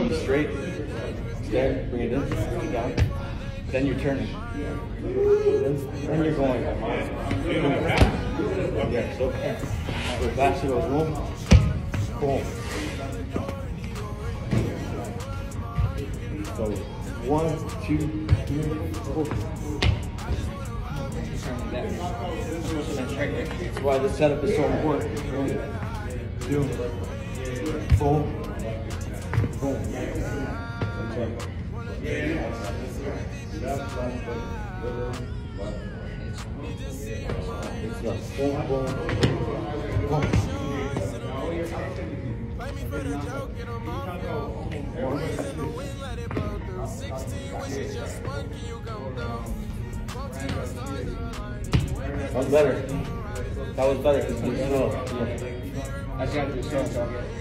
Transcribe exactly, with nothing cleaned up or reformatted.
feet straight. There, bring it in, bring it down. Then you're turning. Then you're going. Yeah, so we're back to those boom. Boom. So one, two, three, four. That's why the setup is so important. Two, boom, boom. It's just boom, boom, boom. That was better. That was better. It's slow. Yeah. I got to do slow.